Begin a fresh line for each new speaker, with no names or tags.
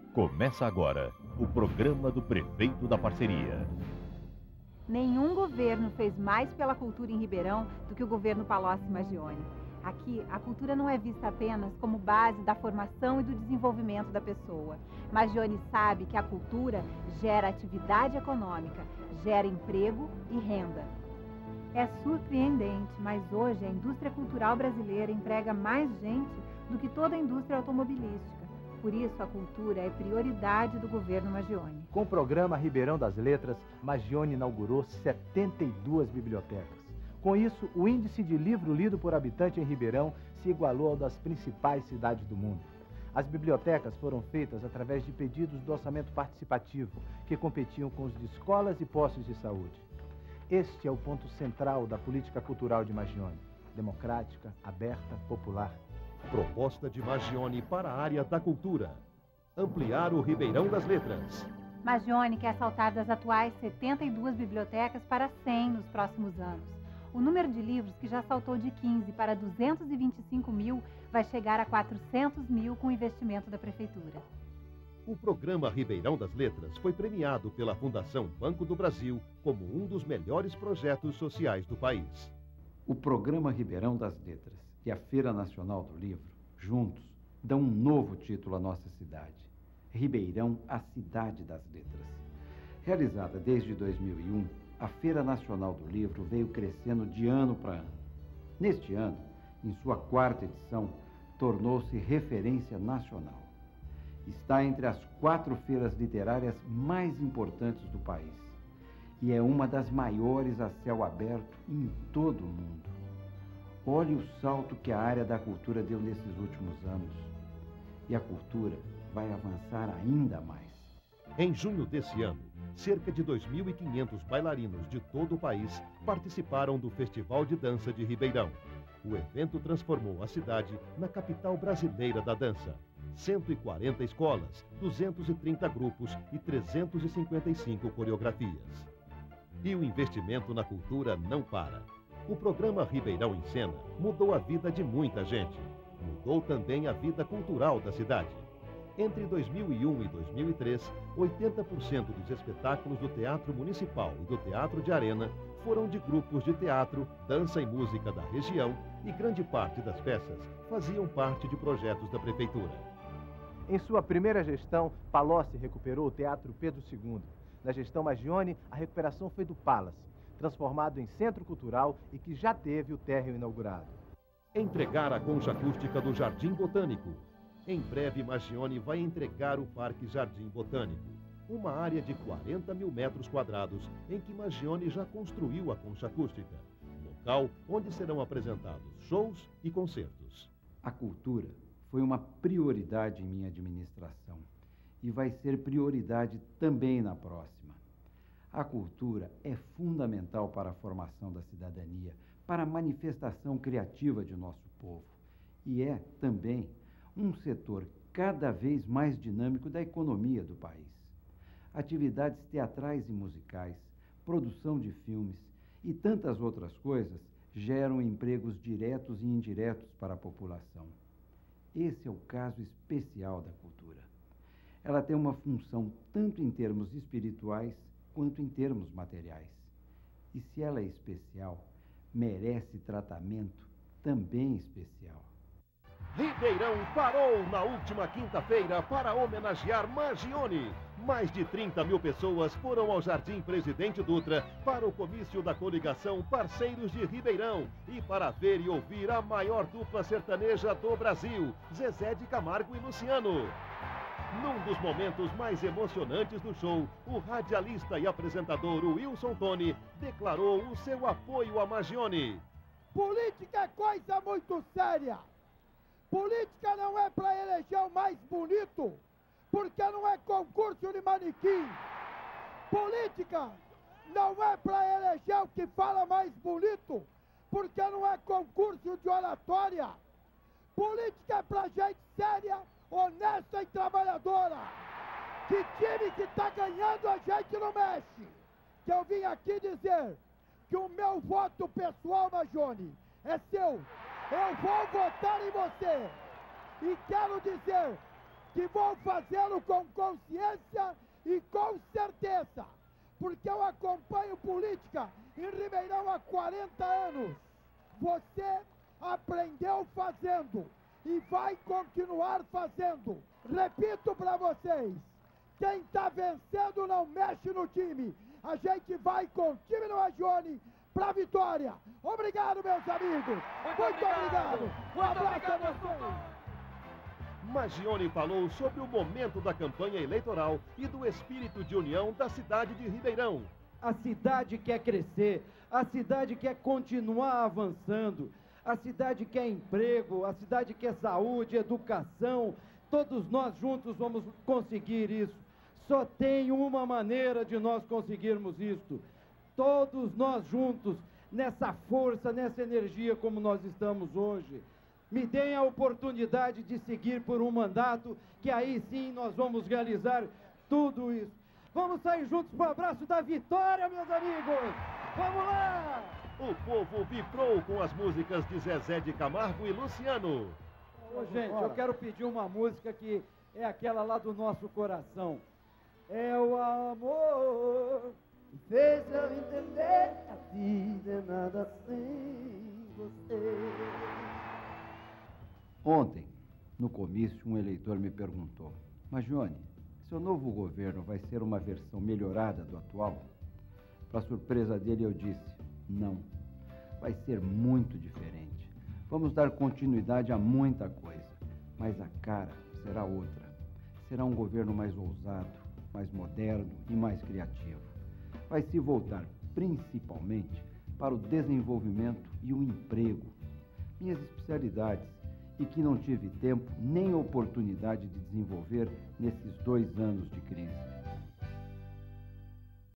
Começa agora o programa do Prefeito da Parceria.
Nenhum governo fez mais pela cultura em Ribeirão do que o governo Palocci Maggioni. Aqui, a cultura não é vista apenas como base da formação e do desenvolvimento da pessoa. Maggioni sabe que a cultura gera atividade econômica, gera emprego e renda. É surpreendente, mas hoje a indústria cultural brasileira emprega mais gente do que toda a indústria automobilística. Por isso, a cultura é prioridade do governo Maggioni.
Com o programa Ribeirão das Letras, Maggioni inaugurou 72 bibliotecas. Com isso, o índice de livro lido por habitante em Ribeirão se igualou ao das principais cidades do mundo. As bibliotecas foram feitas através de pedidos do orçamento participativo, que competiam com os de escolas e postos de saúde. Este é o ponto central da política cultural de Maggioni: democrática, aberta, popular.
Proposta de Maggioni para a área da cultura: ampliar o Ribeirão das Letras.
Maggioni quer saltar das atuais 72 bibliotecas para 100 nos próximos anos. O número de livros, que já saltou de 15 para 225 mil, vai chegar a 400 mil com o investimento da Prefeitura.
O programa Ribeirão das Letras foi premiado pela Fundação Banco do Brasil como um dos melhores projetos sociais do país.
O programa Ribeirão das Letras e a Feira Nacional do Livro, juntos, dão um novo título à nossa cidade: Ribeirão, a Cidade das Letras. Realizada desde 2001, a Feira Nacional do Livro veio crescendo de ano para ano. Neste ano, em sua 4ª edição, tornou-se referência nacional. Está entre as 4 feiras literárias mais importantes do país e é uma das maiores a céu aberto em todo o mundo. Olhe o salto que a área da cultura deu nesses últimos anos. E a cultura vai avançar ainda mais.
Em junho desse ano, cerca de 2.500 bailarinos de todo o país participaram do Festival de Dança de Ribeirão. O evento transformou a cidade na capital brasileira da dança. 140 escolas, 230 grupos e 355 coreografias. E o investimento na cultura não para. O programa Ribeirão em Cena mudou a vida de muita gente. Mudou também a vida cultural da cidade. Entre 2001 e 2003, 80% dos espetáculos do Teatro Municipal e do Teatro de Arena foram de grupos de teatro, dança e música da região, e grande parte das peças faziam parte de projetos da Prefeitura.
Em sua primeira gestão, Palocci recuperou o Teatro Pedro II. Na gestão Maggioni, a recuperação foi do Palace, transformado em centro cultural e que já teve o térreo inaugurado.
Entregar a concha acústica do Jardim Botânico. Em breve, Maggioni vai entregar o Parque Jardim Botânico, uma área de 40 mil metros quadrados em que Maggioni já construiu a concha acústica, local onde serão apresentados shows e concertos.
A cultura foi uma prioridade em minha administração e vai ser prioridade também na próxima. A cultura é fundamental para a formação da cidadania, para a manifestação criativa de nosso povo. E é também um setor cada vez mais dinâmico da economia do país. Atividades teatrais e musicais, produção de filmes e tantas outras coisas geram empregos diretos e indiretos para a população. Esse é o caso especial da cultura. Ela tem uma função tanto em termos espirituais quanto em termos materiais. E se ela é especial, merece tratamento também especial.
Ribeirão parou na última quinta-feira para homenagear Maggioni. Mais de 30 mil pessoas foram ao Jardim Presidente Dutra para o comício da coligação Parceiros de Ribeirão e para ver e ouvir a maior dupla sertaneja do Brasil, Zezé de Camargo e Luciano. Num dos momentos mais emocionantes do show, o radialista e apresentador Wilson Toni declarou o seu apoio a Maggioni.
Política é coisa muito séria. Política não é para eleger o mais bonito, porque não é concurso de manequim. Política não é para eleger o que fala mais bonito, porque não é concurso de oratória. Política é para gente séria, honesta e trabalhadora. Que time que está ganhando a gente não mexe. Que eu vim aqui dizer que o meu voto pessoal, Maggioni, é seu. Eu vou votar em você. E quero dizer que vou fazê-lo com consciência e com certeza, porque eu acompanho política em Ribeirão há 40 anos. Você aprendeu fazendo e vai continuar fazendo. Repito para vocês, quem está vencendo não mexe no time. A gente vai com o time do Magione para a vitória. Obrigado, meus amigos. Muito obrigado. Um abraço a vocês.
Magione falou sobre o momento da campanha eleitoral e do espírito de união da cidade de Ribeirão.
A cidade quer crescer, a cidade quer continuar avançando, a cidade quer emprego, a cidade quer saúde, educação. Todos nós juntos vamos conseguir isso. Só tem uma maneira de nós conseguirmos isto. Todos nós juntos, nessa força, nessa energia como nós estamos hoje. Me deem a oportunidade de seguir por um mandato, que aí sim nós vamos realizar tudo isso. Vamos sair juntos para o abraço da vitória, meus amigos! Vamos lá!
O povo vibrou com as músicas de Zezé de Camargo e Luciano.
Ô, gente, eu quero pedir uma música que é aquela lá do nosso coração. É o amor que fez eu entender que a vida é nada sem você.
Ontem, no comício, um eleitor me perguntou: Magione, seu novo governo vai ser uma versão melhorada do atual? Para surpresa dele, eu disse: não, vai ser muito diferente. Vamos dar continuidade a muita coisa, mas a cara será outra. Será um governo mais ousado, mais moderno e mais criativo. Vai se voltar principalmente para o desenvolvimento e o emprego, minhas especialidades, e que não tive tempo nem oportunidade de desenvolver nesses 2 anos de crise.